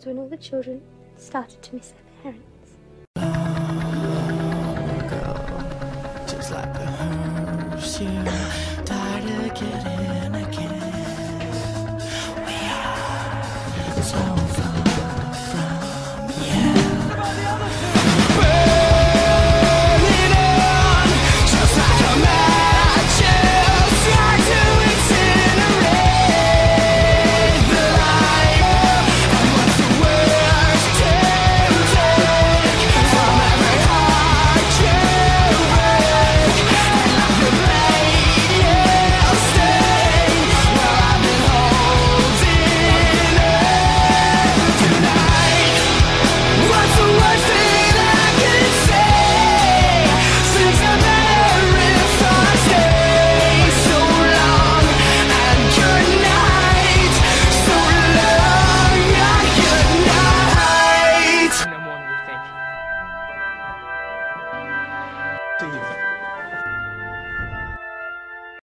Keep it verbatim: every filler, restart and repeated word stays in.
was when all the children started to miss their parents. Girl, just like the hearse, you died again and again. We are so far from you. Burning on, just like a match, try to incinerate the light. And what's the worst tempting from every heart you break? And like the blade you'll stay. Well, I've been holding it tonight. What's the worst thing I can say? Since I'm better if I stay so long. And good night, so long, and good night. No more than you think. Do you?